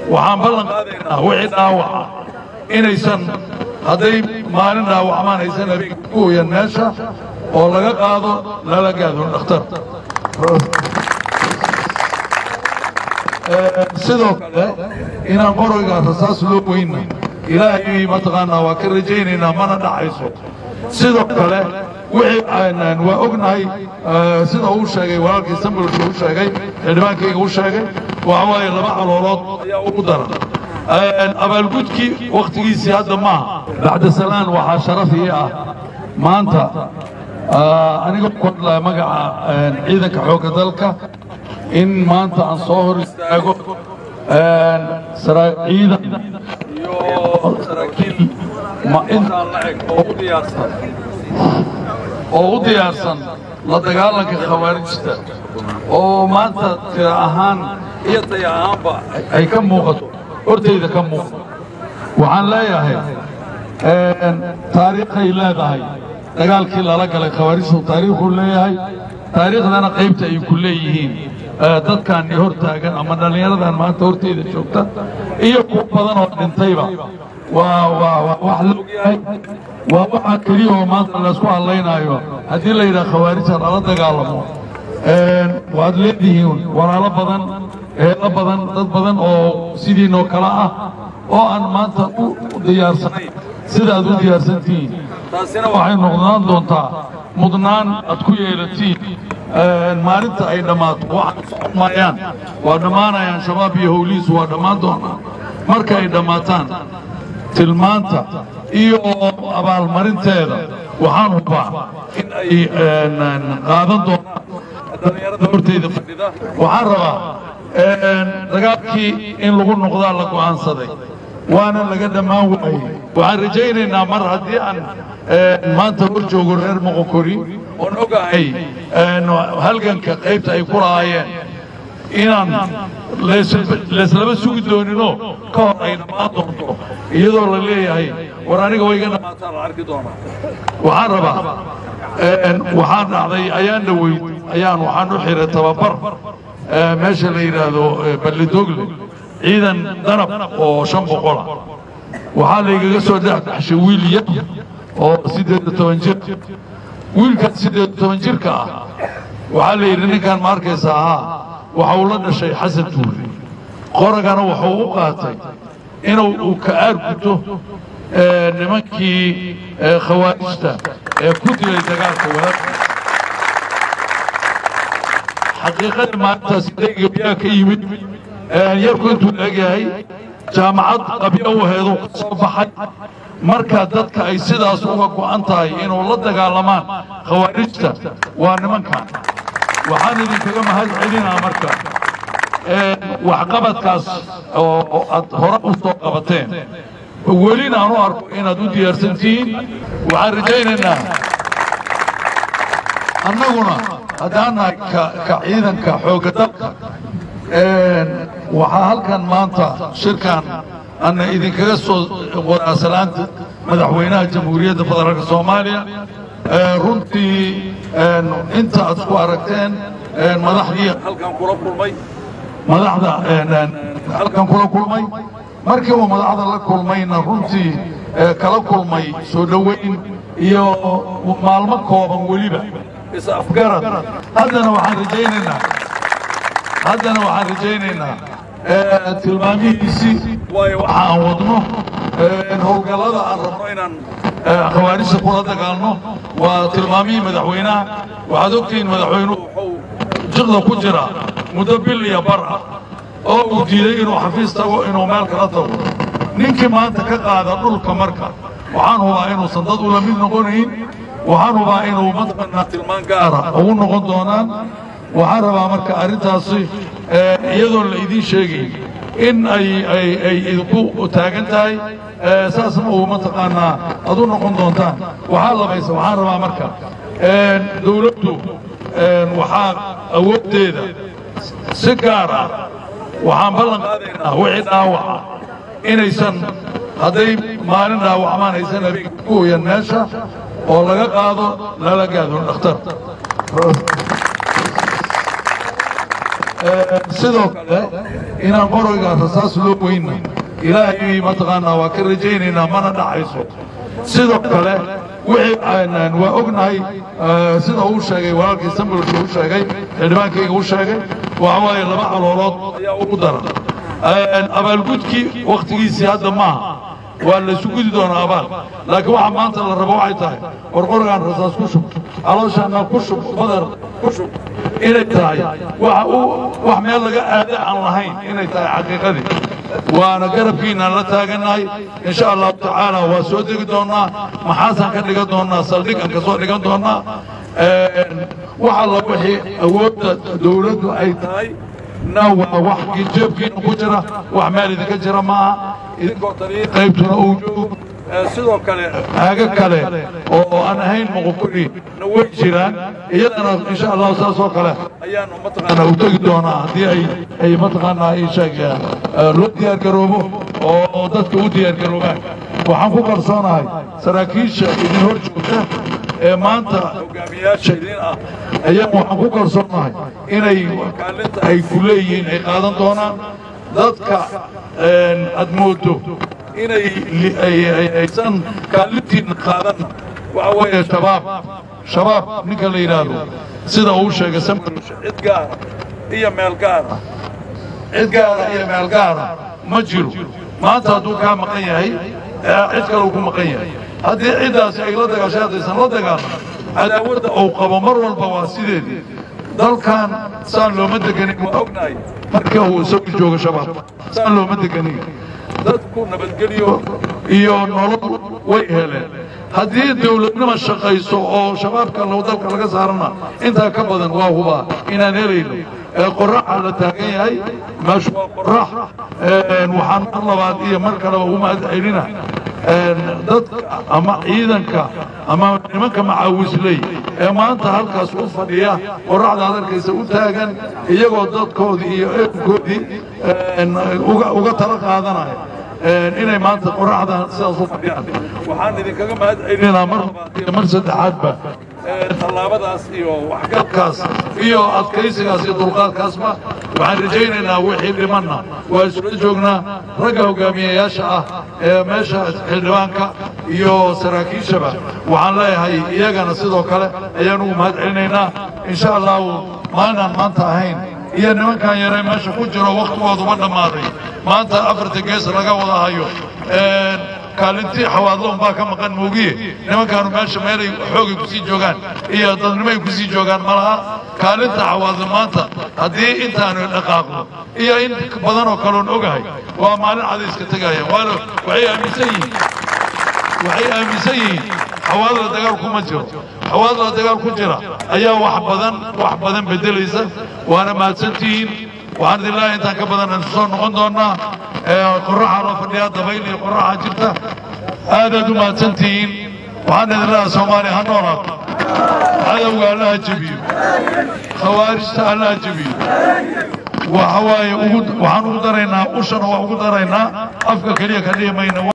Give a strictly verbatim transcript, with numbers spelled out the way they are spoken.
waxaan ballan qaadaynaa wixii dhaawaca inaysan hadday maalin dhaawacmaan aysan habeen ku hoyan meesha oo laga qaado lala gaado dhakhtar sidoo kale inaan qorayga rasaas loo weyna ilaahay mataqaanaa waa ka rajaynaynaa mana dhacayso sidoo kale wixii aanan waa ognahay sida uu sheegay walaalkii Sambulka uu sheegay xildhibaankayga uu sheegay waa way laba caloolood ayaa ugu daran abaalgudkii waqtigiisii hadda ma bacda salaan waxa sharaf ii ah maanta aniga ku hadlaa magaca ciidanka xoogga dalka in maanta aan soo hor istaago ciidan iyo saraakiil ma intaan la eg oo u diyaarsan oo u diyaarsan la dagaalanka khawaarijta oo maanta tira ahaan iyo taya ahaanba ay ka muuqato hortayda ka muuqato waxaan leeyahay taariikhay leedahay dagaalkii lala galay khawaarijtu taariikhuu leeyahay taariikhdana qaybta ay ku leeyihiin dadkan hor taagan ama dhalinyaradan maanta hortayda joogta iyo ku badan oo dhintayba waa waa wax la ogyahay waa waxa kaliya oo maanta la isku hadlaynayo haddii la yidhaha khawaarijta lala dagaalamo waad leedihiin walaalo badan eelo badan dad badan oo sidiinoo kale ah oo aan maanta u diyaarsanayn sida aad u diyaarsantihiin taasina waxay noqdaan doontaa mudnaan aad ku yeelatiin maalinta ay dhammaato waxaan socon maayaan waa dhammaanayaan shabaab iyo howlihiisu waa dhammaan doonaa marka ay dhammaataan tilmaanta iyo abaalmarinteeda waxaan hubaa in ay qaadan doonaan dhalinyarada hortayda fadhida waxaan rabaa dagaalkii in lagu noqdaa la go'aansaday waana laga dhammaan waayey waxaan rajaynaynaa mar haddii aan maanta hor joogo reer Moqokori oon ogahay halganka qaybta ay ku lahaayeen inaan leeslaba sugi doonino ka hor ay dhammaan doonto iyadoo la leeyahay war aniga way iga dhammaataan la arki doonaa waxaan rabaa waxaan dhacday ayaan dhaweyd ayaan waxaan u xiray tababar meesha la yidhaahdo ballidogle ciidan danab oo shan boqola waxaa laygaga soo dhexdhexshay wiil yar oo siddeed iyo toban jir wiilkan siddeed iyo toban jirka ah waxaa la yidhi ninkan ma arkaysa ahaa waxa uu la dhashay xasan tuure qoragana wuxuu u qaatay inuu uu ka aarguto nimankii khawaarijta ee ku dilay dagaalka wadaadka xaqiiqada maantaas deegayaa ka yimid yarku intuu leegyahay jaamacad qabyo u heedu ka soo baxay marka dadka ay sidaas uga go'an tahay inuu la dagaalamaan khawaarijta waa nimankan waxaan idinkaga mahad celinaa marka waxqabadkaas oo aad hore u soo qabateen welina aan u arko inaad u diyaarsan tihiin waxaan rajaynaynaa annaguna haddaan nahay ka ciidanka xoogga dalka waxaa halkan maanta shirkan ana idinkaga soo waraasalaanta madaxweynaha jamhuuriyadda federaalka soomaaliya runtii inta aad isku aragteen madaxdii halkan kula kulmay madaxda halkan kula kulmay markii uu madaxda la kulmayna runtii kala kulmay soo dhoweyn iyo maalmo kooban weliba is afgarad haddana waxaan rajaynaynaa haddana waxaan rajaynaynaa tilmaamihiisii waayo waxa aan wadno howlgallada aan rabno inaan khawaarijta kula dagaalno waa tilmaamihii madaxweynaha waxaad ogtihiin madaxweynuhu wuxuu jiqda ku jira muddo bil iyo bar ah oo uu diiday inuu xafiis tago inuu meel kala tago ninkii maanta ka qaada dhulka marka waxaan hubaa inuusan dad ula mid noqonayn waxaan hubaa inuu mataqaanaa tilmaan gaara ugu noqon doonaan waxaan rabaa marka arrintaasi iyadoon la idiin sheegay in ay ay ay idinku taagan tahay saasna uu mataqaanaa aad u noqon doontaan waxaa labaysa waxaan rabaa marka dowladdu waxaa awooddeeda si gaar ah waxaan ballan qaadaynaa wixii dhaawaca inaysan hadday maalin dhaawacmaan aysan habeen ku hoyan meesha oo laga qaado lala gaado dhakhtar sidoo kale inaan qorayga rasaas loo weyno ilaahay mataqaanaa waa ka rajaynaynaa mana dhacayso sidoo kale wixii aan waa ognahay sida uu sheegay walaalkii sambalka uu sheegay xildhibaankayga uu sheegay waxa waaye laba caloolood ayaa ugu daran abaalgudkii waqtigiisii hadda maaha waa la isu gudi doonaa abaal laakiin waxa maanta la rabo waxay tahay qorqorgaan rasaas ku shub calooshaana ku shub badar ku shub inay tahay waxa uu wax meel laga aada aan lahayn inay tahay xaqiiqadii waana garabkiinaan la taaganahay insha allahu tacaala waa soo degi doonaa maxaasaan ka dhigan doonaa saldhig aan ka soo dhigan doonaa waxa la wixii awoodda dowladdu ay tahay na waa wax jeebkiina ku jira wax meel idinka jira maaha idinkoo taliya qaybtuna uu joogo sidoo kale aaga kale oo aan ahayn muqufuri na way jiraan iyadana insha allahu saas oo kale ayaanu mataqaanaa u tegi doonaa haddii ay ay mataqaanaa ii sheegayaan loo diyaar garoobo oo dadka u diyaar garoobaan waxaan ku kalsoonahay saraakiisha idin hor joogta ee maanta hogaamiyaasha idin ah ayaan waxaan ku kalsoonahay inay kaalinta ay ku leeyihiin ay qaadan doonaan dadka aad moodo inay aysan kaalintiina qaadanna waxa weeye shabaab shabaab ninka la yidhaahdo sida uu sheegay sambalsha cid gaara iyo meel gaara cid gaara iyo meel gaara ma jiro maanta hadduu kaa maqan yahay cid kale uu ku maqan yahay haddii ciddaasi ay la dagaashay haddaysan la dagaalna cadaawadda uu qabo mar walba waa sideedii dalkan saan looma deganin waa ognahay marka uu isagu joogo shabaab saan looma deganin dadku nabadgelyo iyo nolol way heleen haddii dawladnimo shaqayso oo shabaabka loo dalka laga saarana intaa ka badan waa hubaa inaan helayno qoraxa la taagan yahay meeshu waa qorax waxaan mar labaad iyo mar kaleba u mahad celina dadka ama ciidanka ama nimanka macaawisley ee maanta halkaas u fadhiya qoraxda adarkaysa u taagan iyagoo dadkoodii iyo ehelkoodii uga tala qaadanaya inay maanta qoraxda sidaas u fadhiyaan waxaan idinkaga mahad celinaa mar labaad iyo mar saddexaadba tallaabadaas iyo waxgalkaas iyo adkaysigaas iyo dulqaadkaasba waxaan rajaynaynaa wixii dhimanna waa isula joognaa ragga hogaamiyayaasha ah ee meesha xildhibaanka iyo saraakiishaba waxaan leeyahay iyagana sidoo kale ayaan ugu mahad celinaynaa insha allahu maalinaan maanta ahayn iyo nimankan yaree meesha ku jiro waqtigooduba dhammaaday maanta afarta gees laga wada hayo kaalintii xawaadloon baa ka maqan moogiye nimankaanu meesha meelay xoogay ku sii joogaan iyo dadnimay ku sii joogaan malaha kaalinta xawaadlo maanta haddii intaanu dhaqaaqno iyo in badan oo kaloon ogahay waa maalin cadayska tegaya waana waxay aaminsan yihiin waxay aaminsan yihiin xawaadla dagaal kuma jiro xawaadla dagaal ku jira ayaa wax badan wax badan bedelaysa waana mahadsantihiin waxaan idin leeyahay intaan ka badan aan soo noqon doonaa qoraxa loo fadhiyaa dabayl iyo qoraxa jirta aadaad u mahadsantihiin waxaan idin leeyahay soomaaliya ha noolaato cadowga allaha jebiyo khawaarijta allaha jebiyo waxa waaye waxaan ugu daraynaa ushana waa ugu daraynaa afka keliya ka dhihi mayna